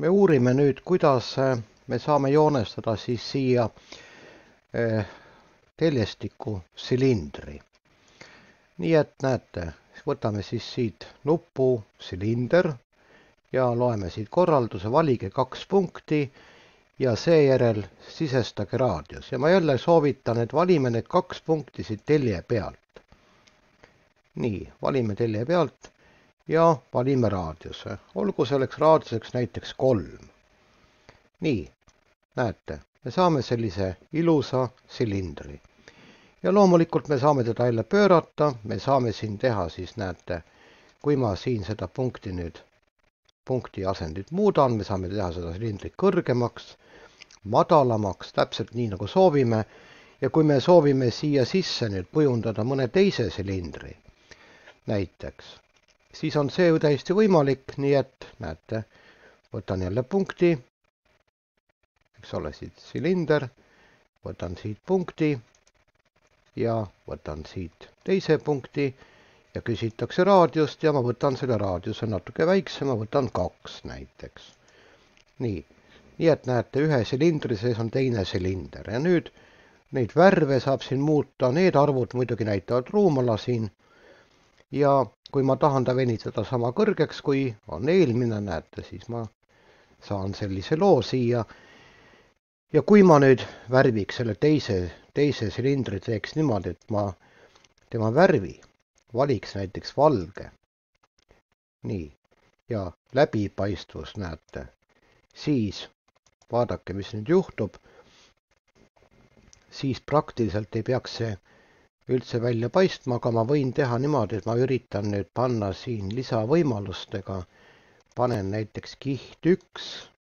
me uurime nüüd, kuidas me saame joonestada siis siia teljestiku silindri. Nii et näete, võtame siis siit nupu silinder ja loeme siit korralduse, valige 2 punkti ja seejärel sisestage raadius. Ja ma jälle soovitan, et valime need 2 punkti siit telje pealt. Nii, valime telje pealt ja valime raadiuse. Olgu selleks raadiuseks näiteks 3. Nii, näete, me saame sellise ilusa silindri. Ja loomulikult me saame teda jälle pöörata, me saame siin teha siis, näete, kui ma siin seda punkti asendit muudan, me saame teha seda silindrit kõrgemaks, madalamaks, täpselt nii nagu soovime. Ja kui me soovime siia sisse nüüd kujundada mõne teise silindri, näiteks, siis on see täiesti võimalik, nii et näete, võtan jälle punkti, eks ole, siit silinder, võtan siit punkti ja võtan siit teise punkti ja küsitakse raadiust ja ma võtan selle raadiuse natuke väiksema, võtan 2 näiteks. Nii et näete, ühe silindri sees on teine silinder ja nüüd neid värve saab siin muuta, need arvud muidugi näitavad ruumala siin ja kui ma tahan ta venitada sama kõrgeks, kui on eelmine, näete, siis ma saan sellise loo siia. Ja kui ma nüüd värviks selle teise silindri, teeks niimoodi, et ma tema värvi valiks näiteks valge. Nii, ja läbipaistvus, näete, siis vaadake, mis nüüd juhtub. Siis praktiliselt ei peaks see üldse välja paistma, aga ma võin teha niimoodi, et ma üritan nüüd panna siin lisavõimalustega. Panen näiteks kiht 1.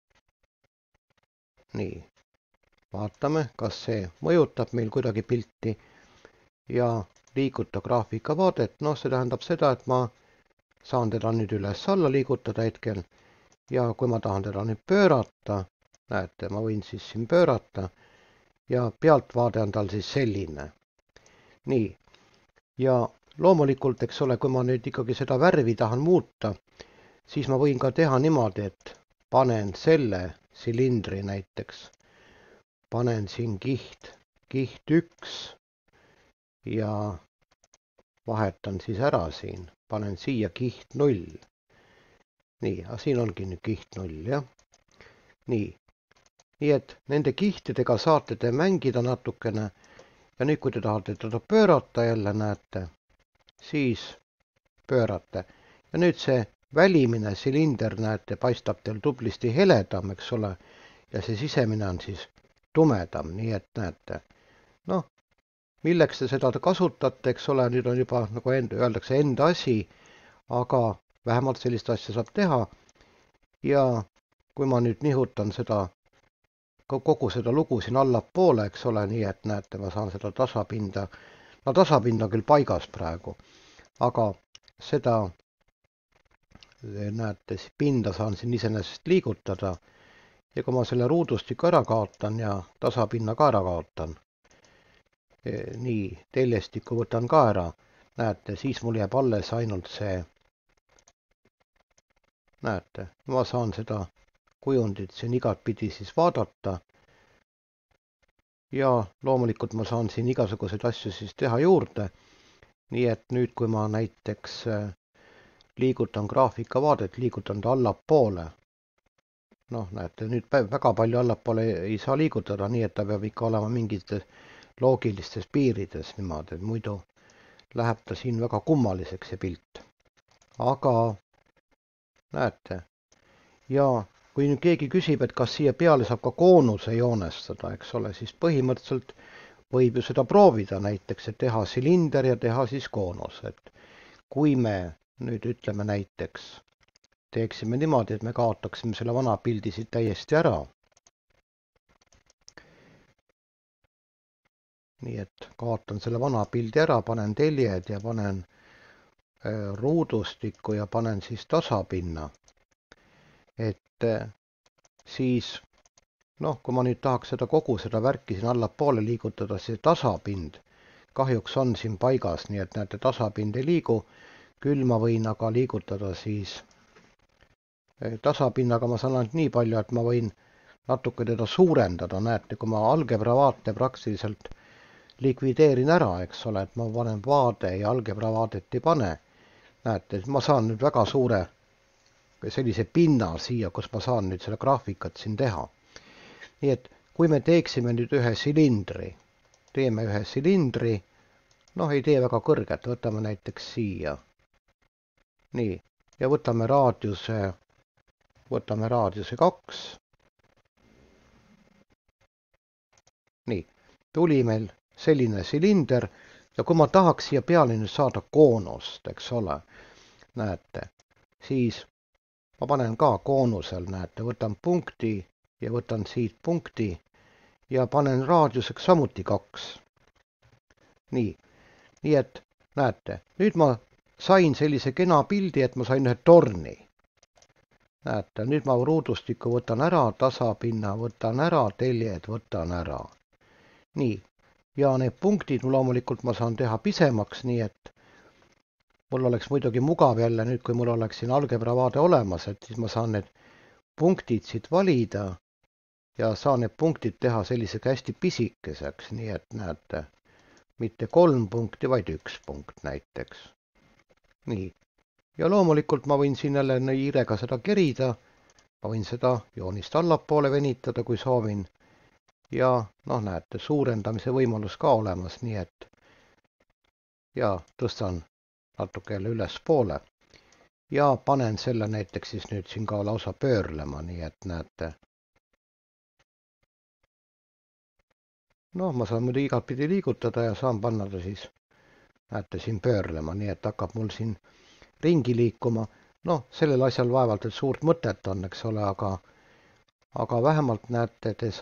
Nii, vaatame, kas see mõjutab meil kuidagi pilti ja liiguta graafikavaadet. No see tähendab seda, et ma saan teda nüüd üles-alla liigutada hetkel ja kui ma tahan teda nüüd pöörata, näete, ma võin siis siin pöörata ja pealtvaade on tal siis selline. Nii, ja loomulikult, eks ole, kui ma nüüd ikkagi seda värvi tahan muuta, siis ma võin ka teha niimoodi, et panen selle silindri näiteks, panen siin kiht 1 ja vahetan siis ära siin, panen siia kiht 0. Nii, aga siin ongi nüüd kiht 0, jah. Nii et nende kihtidega saate te mängida natukene ja nüüd, kui te tahate teda pöörata jälle, näete, siis pöörate. Ja nüüd see välimine silinder, näete, paistab teil tublisti heledam, eks ole, ja see sisemine on siis tumedam, nii et näete. Noh, milleks te seda kasutate, eks ole, nüüd on juba, nagu öeldakse, enda asi, aga vähemalt sellist asja saab teha. Ja kui ma nüüd nihutan seda kogu seda lugu siin allapoole, eks ole, nii et näete, ma saan seda tasapinda. No tasapind on küll paigas praegu, aga seda, näete, pinda saan siin iseenesest liigutada. Ja kui ma selle ruudustiku ära kaotan ja tasapinna ka ära kaotan, nii, teljestiku võtan ka ära, näete, siis mul jääb alles ainult see, näete, ma saan seda kujundit siin igatpidi siis vaadata ja loomulikult ma saan siin igasuguseid asju siis teha juurde. Nii et nüüd, kui ma näiteks liigutan graafikavaadet, liigutan ta allapoole. Noh, näete, nüüd väga palju allapoole ei saa liigutada, nii et ta peab ikka olema mingites loogilistes piirides niimoodi, et muidu läheb ta siin väga kummaliseks see pilt. Aga näete, ja kui nüüd keegi küsib, et kas siia peale saab ka koonuse joonestada, eks ole, siis põhimõtteliselt võib ju seda proovida näiteks, et teha silinder ja teha siis koonus. Et kui me nüüd ütleme näiteks, teeksime niimoodi, et me kaotaksime selle vana pildi siit täiesti ära. Nii et kaotan selle vana pildi ära, panen teljed ja panen ruudustikku ja panen siis tasapinna. Et siis, noh, kui ma nüüd tahaks kogu seda värki siin allapoole liigutada, see tasapind kahjuks on siin paigas, nii et näete, tasapind ei liigu, küll ma võin aga liigutada siis tasapinnaga ma saan ainult nii palju, et ma võin natuke teda suurendada, näete, kui ma algebra vaate praktiliselt likvideerin ära, eks ole, et ma panen vaade ja algebra vaadet ei pane. Näete, ma saan nüüd väga suure sellise pinna siia, kus ma saan nüüd selle graafikat siin teha. Nii et kui me teeksime nüüd ühe silindri, teeme ühe silindri, noh, ei tee väga kõrget, võtame näiteks siia. Nii, ja võtame raadiuse 2. Nii, tuli meil selline silinder ja kui ma tahaks siia peale nüüd saada koonust, eks ole, näete, siis ma panen ka koonusel, näete, võtan punkti ja võtan siit punkti ja panen raadiuseks samuti 2. Nii et näete, nüüd ma sain sellise kena pildi, et ma sain ühe torni. Näete, nüüd ma ruudustikku võtan ära, tasapinna võtan ära, teljed võtan ära. Nii, ja need punktid loomulikult ma saan teha pisemaks, nii et mul oleks muidugi mugav jälle nüüd, kui mul oleks siin algebra vaade olemas, et siis ma saan need punktid siit valida ja saan need punktid teha sellisega hästi pisikeseks, nii et näete, mitte 3 punkti, vaid 1 punkt näiteks. Nii, ja loomulikult ma võin siin jälle hiirega seda kerida, ma võin seda joonist allapoole venitada, kui soovin. Ja noh, näete, suurendamise võimalus ka olemas, nii et ja tõstan natuke jälle üles poole ja panen selle näiteks siis nüüd siin ka lausa pöörlema, nii et näete. Noh, ma saan muidugi igat pidi liigutada ja saan panna ta siis, näete, siin pöörlema, nii et hakkab mul siin ringi liikuma. Noh, sellel asjal vaevalt, et suurt mõtet on, eks ole, aga vähemalt näete, te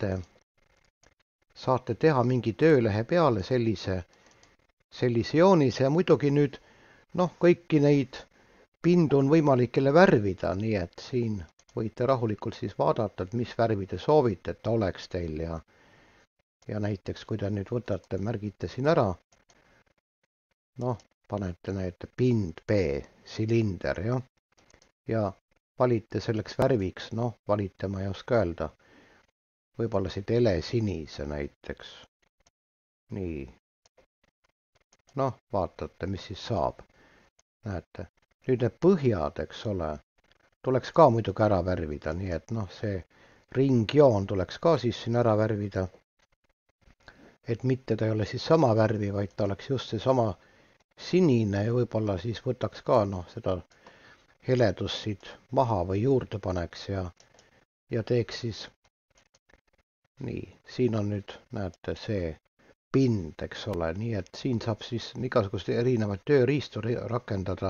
saate teha mingi töölehe peale sellise joonise ja muidugi nüüd, noh, kõiki neid pindu on võimalik jälle värvida, nii et siin võite rahulikult siis vaadata, et mis värvi te soovite, et ta oleks teil ja näiteks, kui te nüüd võtate, märgite siin ära, noh, panete näete pind B, silinder, jah, ja valite selleks värviks, noh, valite, ma ei oska öelda, võib-olla siit helesinise näiteks. Nii. Noh, vaatate, mis siis saab. Näete, nüüd need põhjad, eks ole, tuleks ka muidugi ära värvida, nii et noh, see ringjoon tuleks ka siis siin ära värvida. Et mitte ta ei ole siis sama värvi, vaid ta oleks just see sama sinine ja võib-olla siis võtaks ka noh, seda heledust siit maha või juurde paneks ja teeks siis nii, siin on nüüd, näete, see pind, eks ole, nii et siin saab siis igasuguseid erinevaid tööriistu rakendada.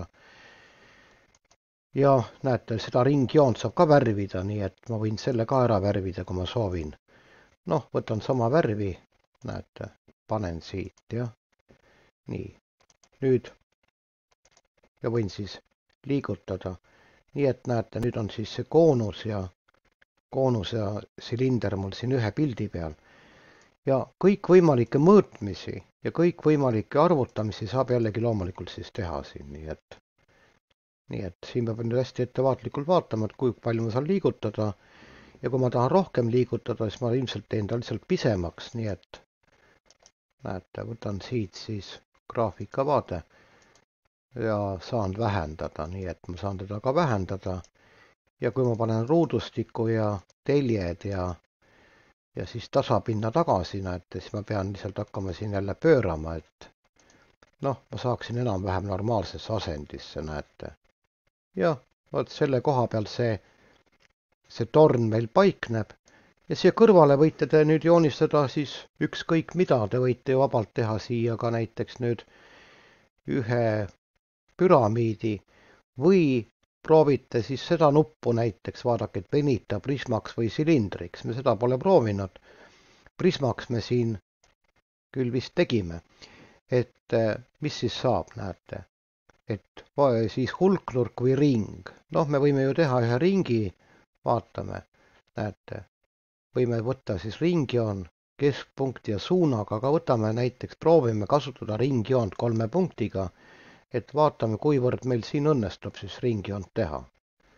Ja näete, seda ringjoont saab ka värvida, nii et ma võin selle ka ära värvida, kui ma soovin. Noh, võtan sama värvi, näete, panen siit, jah. Nii, nüüd ja võin siis liigutada. Nii et näete, nüüd on siis see koonus ja silinder mul siin ühe pildi peal. Ja kõikvõimalikke mõõtmisi ja kõikvõimalikke arvutamisi saab jällegi loomulikult siis teha siin. Nii et siin peab nüüd hästi ettevaatlikult vaatama, et kui palju ma saan liigutada. Ja kui ma tahan rohkem liigutada, siis ma ilmselt teen ta lihtsalt pisemaks. Nii et näete, võtan siit siis graafikavaade ja saan vähendada. Nii et ma saan teda ka vähendada. Ja kui ma panen ruudustiku ja teljed ja siis tasapinna tagasi, näete, siis ma pean lihtsalt hakkama siin jälle pöörama, et noh, ma saaksin enam-vähem normaalsesse asendisse, näete. Ja vot selle koha peal see torn meil paikneb ja siia kõrvale võite te nüüd joonistada siis ükskõik mida, te võite ju vabalt teha siia ka näiteks nüüd ühe püramiidi või proovite siis seda nuppu näiteks, vaadake, et venita prismaks või silindriks, me seda pole proovinud. Prismaks me siin küll vist tegime, et mis siis saab, näete, et siis hulknurk või ring. Noh, me võime ju teha ühe ringi, vaatame, näete, võime võtta siis ringjoon, keskpunkti ja suunaga, aga võtame näiteks, proovime kasutada ringjoont 3 punktiga, et vaatame, kuivõrd meil siin õnnestub siis ringjoont teha.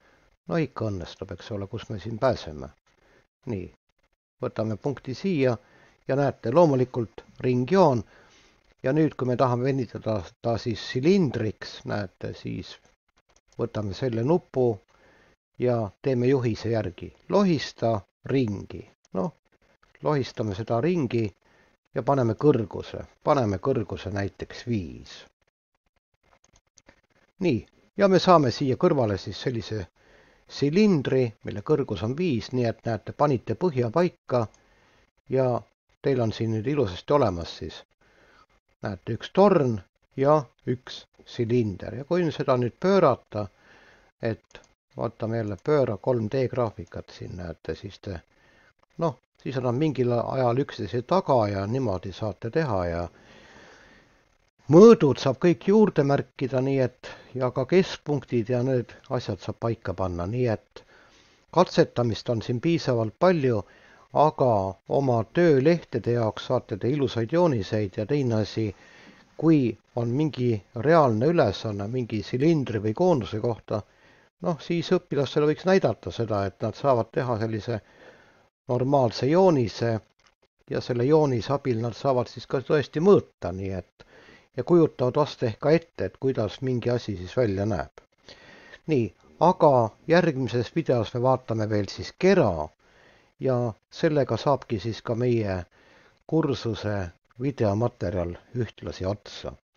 No ikka õnnestub, eks ole, kus me siin pääseme. Nii, võtame punkti siia ja näete, loomulikult ringjoon. Ja nüüd, kui me tahame venitada ta siis silindriks, näete, siis võtame selle nupu ja teeme juhise järgi. Lohista ringi. Noh, lohistame seda ringi ja paneme kõrguse. Paneme kõrguse näiteks 5. Nii, ja me saame siia kõrvale siis sellise silindri, mille kõrgus on 5, nii et näete, panite põhja paika ja teil on siin nüüd ilusasti olemas siis. Näete, üks torn ja üks silinder. Ja kui seda nüüd pöörata, et vaatame jälle pööra 3D graafikat siin näete, siis siis on mingil ajal üksteise taga ja niimoodi saate teha ja mõõdud saab kõik juurde märkida, nii et ja ka keskpunktid ja need asjad saab paika panna, nii et katsetamist on siin piisavalt palju, aga oma töölehtede jaoks saate te ilusaid jooniseid ja teine asi, kui on mingi reaalne ülesanne mingi silindri või koonduse kohta, siis õpilastele võiks näidata seda, et nad saavad teha sellise normaalse joonise ja selle joonise abil nad saavad siis ka tõesti mõõta, nii et ja kujutavad vast ehk ka ette, et kuidas mingi asi siis välja näeb. Nii, aga järgmises videos me vaatame veel siis kera ja sellega saabki siis ka meie kursuse videomaterjal ühtlasi otsa.